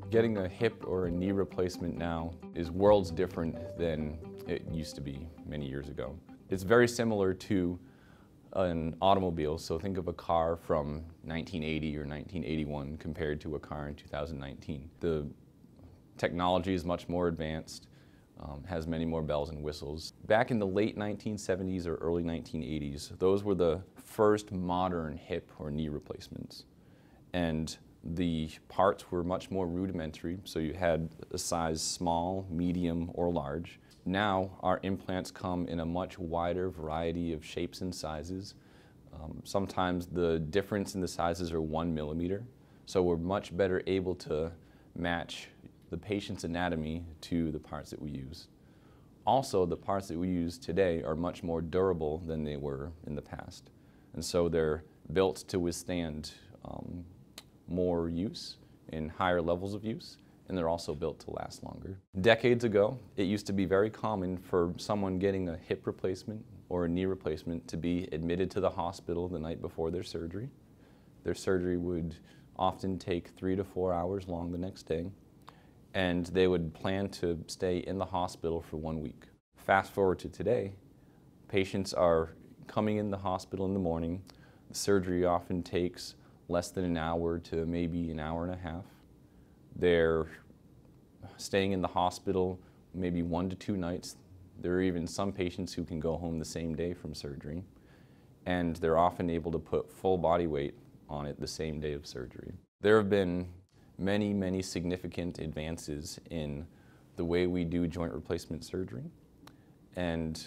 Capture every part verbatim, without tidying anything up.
Getting a hip or a knee replacement now is worlds different than it used to be many years ago. It's very similar to an automobile, so think of a car from nineteen eighty or nineteen eighty-one compared to a car in two thousand nineteen. The technology is much more advanced, um, has many more bells and whistles. Back in the late nineteen seventies or early nineteen eighties, those were the first modern hip or knee replacements. And the parts were much more rudimentary, so you had a size small, medium, or large. Now our implants come in a much wider variety of shapes and sizes. Um, sometimes the difference in the sizes are one millimeter, so we're much better able to match the patient's anatomy to the parts that we use. Also, the parts that we use today are much more durable than they were in the past, and so they're built to withstand um, more use in higher levels of use, and they're also built to last longer. Decades ago, it used to be very common for someone getting a hip replacement or a knee replacement to be admitted to the hospital the night before their surgery. Their surgery would often take three to four hours long the next day, and they would plan to stay in the hospital for one week. Fast forward to today, patients are coming in the hospital in the morning. The surgery often takes less than an hour to maybe an hour and a half. They're staying in the hospital maybe one to two nights. There are even some patients who can go home the same day from surgery, and they're often able to put full body weight on it the same day of surgery. There have been many, many significant advances in the way we do joint replacement surgery, and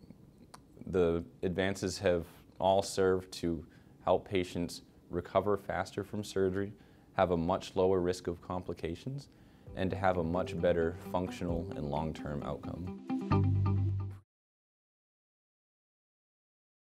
the advances have all served to help patients recover faster from surgery, have a much lower risk of complications, and to have a much better functional and long-term outcome.